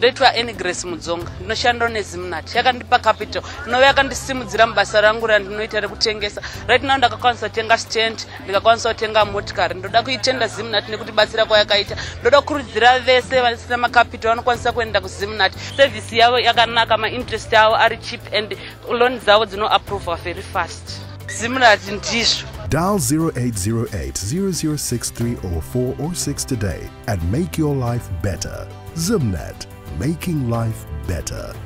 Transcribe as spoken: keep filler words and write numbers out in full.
ndoitwa any Grace Mudzonga ndinoshanda neZimnat yakandipa capital no yakandisimudzira mubasa rangu randinoita rekutengesa right now ndakakwanisa kutenga stand ndikakwanisa kutenga motikari ndoda kuitenda Zimnat nekuti batsira kwa yakaita ndoda kurudzira vese vasina macapital vanokwanisa kuenda kuZimnat service yavo yakanaka ma interest yavo ari cheap and loan dzavo dzino approve very fast Zimnat ndizvo. Dial zero eight zero eight, zero zero six three zero four or six today and make your life better. Zimnat, making life better.